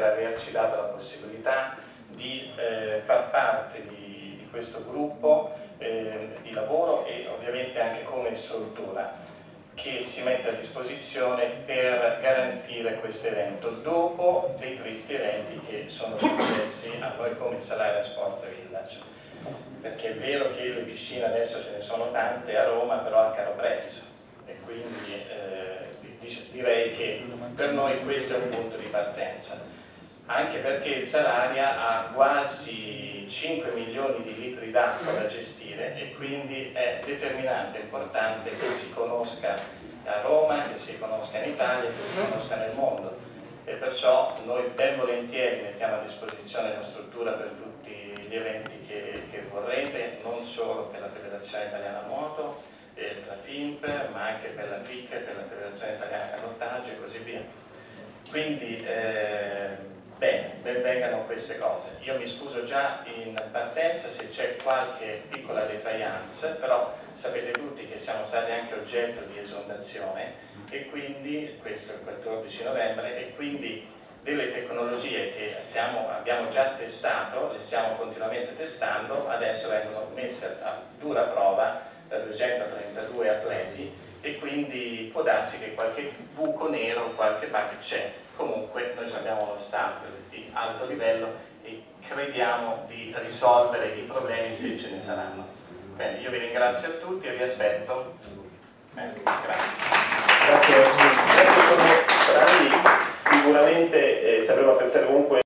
averci dato la possibilità di far parte di questo gruppo di lavoro e ovviamente anche come struttura che si mette a disposizione per garantire questo evento dopo dei tristi eventi che sono successi a noi come Salaria Sport Village, perché è vero che le piscine adesso ce ne sono tante a Roma, però a caro prezzo, e quindi direi che per noi questo è un punto di partenza, anche perché il Salaria ha quasi 5 milioni di litri d'acqua da gestire e quindi è determinante, importante che si conosca a Roma, che si conosca in Italia, che si conosca nel mondo, e perciò noi ben volentieri mettiamo a disposizione la struttura per tutti gli eventi che vorrete, non solo per la Federazione Italiana Nuoto, per la FIMP, ma anche per la FIC, per la Federazione Italiana Canottaggio e così via. Quindi bene, ben vengano queste cose. Io mi scuso già in partenza se c'è qualche piccola defiance, però sapete tutti che siamo stati anche oggetto di esondazione e quindi, questo è il 14 novembre, e quindi delle tecnologie che abbiamo già testato, le stiamo continuamente testando, adesso vengono messe a dura prova da 232 atleti e quindi può darsi che qualche buco nero, qualche bug c'è. Comunque noi abbiamo lo staff di alto livello e crediamo di risolvere i problemi se ce ne saranno. Bene, io vi ringrazio a tutti e vi aspetto. Grazie. Grazie, bravi, sicuramente sapremo apprezzare comunque